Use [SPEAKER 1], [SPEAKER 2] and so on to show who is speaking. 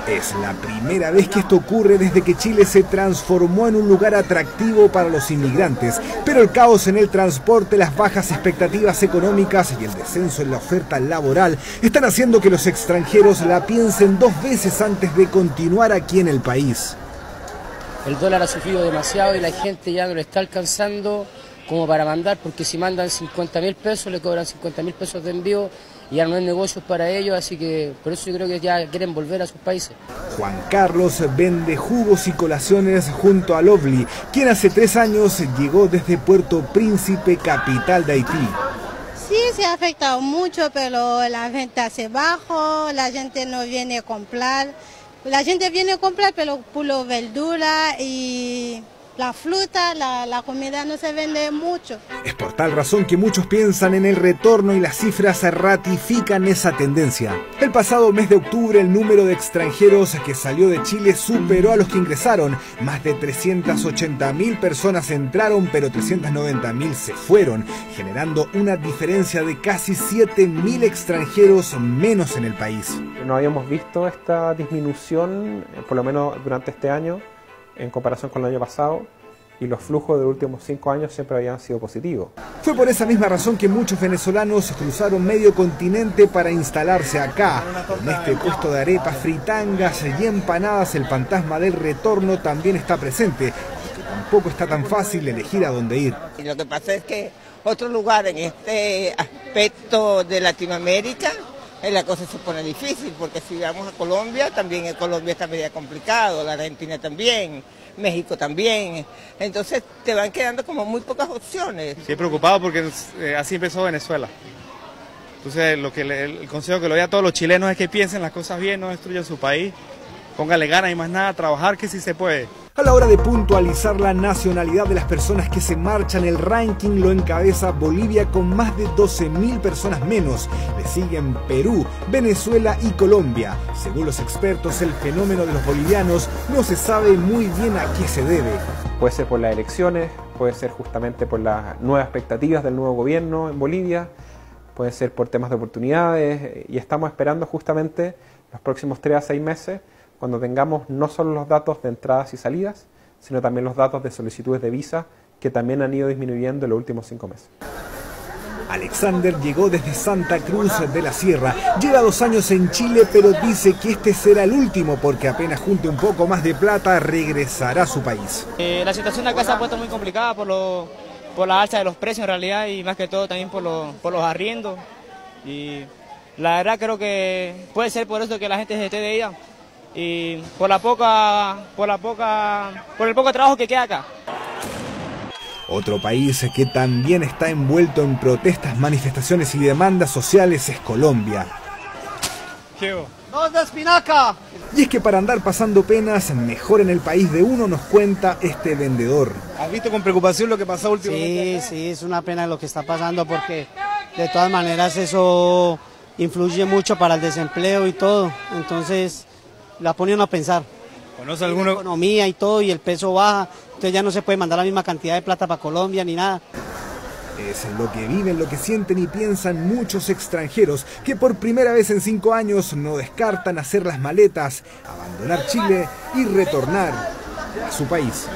[SPEAKER 1] Es la primera vez que esto ocurre desde que Chile se transformó en un lugar atractivo para los inmigrantes, pero el caos en el transporte, las bajas expectativas económicas y el descenso en la oferta laboral están haciendo que los extranjeros la piensen 2 veces antes de continuar aquí en el país.
[SPEAKER 2] El dólar ha sufrido demasiado y la gente ya no le está alcanzando como para mandar, porque si mandan 50.000 pesos le cobran 50.000 pesos de envío y ya no hay negocios para ellos, así que por eso yo creo que ya quieren volver a sus países.
[SPEAKER 1] Juan Carlos vende jugos y colaciones junto a Lovely, quien hace 3 años llegó desde Puerto Príncipe, capital de Haití.
[SPEAKER 3] Sí, se ha afectado mucho, pero la venta se bajó, la gente no viene a comprar. La gente viene a comprar, pero puro verdura y la fruta, la comida no se vende mucho.
[SPEAKER 1] Es por tal razón que muchos piensan en el retorno y las cifras ratifican esa tendencia. El pasado mes de octubre el número de extranjeros que salió de Chile superó a los que ingresaron. Más de 380.000 personas entraron, pero 390.000 se fueron, generando una diferencia de casi 7.000 extranjeros menos en el país.
[SPEAKER 4] No habíamos visto esta disminución, por lo menos durante este año, en comparación con el año pasado, y los flujos de los últimos 5 años siempre habían sido positivos.
[SPEAKER 1] Fue por esa misma razón que muchos venezolanos cruzaron medio continente para instalarse acá. En este puesto de arepas, fritangas y empanadas, el fantasma del retorno también está presente, porque tampoco está tan fácil elegir a dónde ir.
[SPEAKER 5] Y lo que pasa es que otro lugar en este aspecto de Latinoamérica, la cosa se pone difícil, porque si vamos a Colombia, también en Colombia está medio complicado, la Argentina también, México también, entonces te van quedando como muy pocas opciones.
[SPEAKER 6] Sí, preocupado porque así empezó Venezuela. Entonces el consejo que le doy a todos los chilenos es que piensen las cosas bien, no destruyan su país, póngale ganas y más nada, trabajar que sí se puede.
[SPEAKER 1] A la hora de puntualizar la nacionalidad de las personas que se marchan, el ranking lo encabeza Bolivia con más de 12.000 personas menos. Le siguen Perú, Venezuela y Colombia. Según los expertos, el fenómeno de los bolivianos no se sabe muy bien a qué se debe.
[SPEAKER 4] Puede ser por las elecciones, puede ser justamente por las nuevas expectativas del nuevo gobierno en Bolivia, puede ser por temas de oportunidades, y estamos esperando justamente los próximos 3 a 6 meses cuando tengamos no solo los datos de entradas y salidas, sino también los datos de solicitudes de visa, que también han ido disminuyendo en los últimos 5 meses.
[SPEAKER 1] Alexander llegó desde Santa Cruz de la Sierra. Lleva 2 años en Chile, pero dice que este será el último porque apenas junte un poco más de plata, regresará a su país.
[SPEAKER 7] La situación de acá se ha puesto muy complicada por la alza de los precios en realidad, y más que todo también por los arriendos. Y la verdad creo que puede ser por eso que la gente se esté de ella, y por el poco trabajo que queda acá.
[SPEAKER 1] Otro país que también está envuelto en protestas, manifestaciones y demandas sociales es Colombia.
[SPEAKER 8] ¡Dos de espinaca!
[SPEAKER 1] Y es que para andar pasando penas, mejor en el país de uno, nos cuenta este vendedor.
[SPEAKER 8] ¿Has visto con preocupación lo que pasó últimamente?
[SPEAKER 9] Sí, es una pena lo que está pasando, porque de todas maneras eso influye mucho para el desempleo y todo. Entonces la pone uno a pensar.
[SPEAKER 8] ¿Conoce alguno?
[SPEAKER 9] La economía y todo, y el peso baja, entonces ya no se puede mandar la misma cantidad de plata para Colombia ni nada.
[SPEAKER 1] Es lo que viven, lo que sienten y piensan muchos extranjeros que por primera vez en 5 años no descartan hacer las maletas, abandonar Chile y retornar a su país.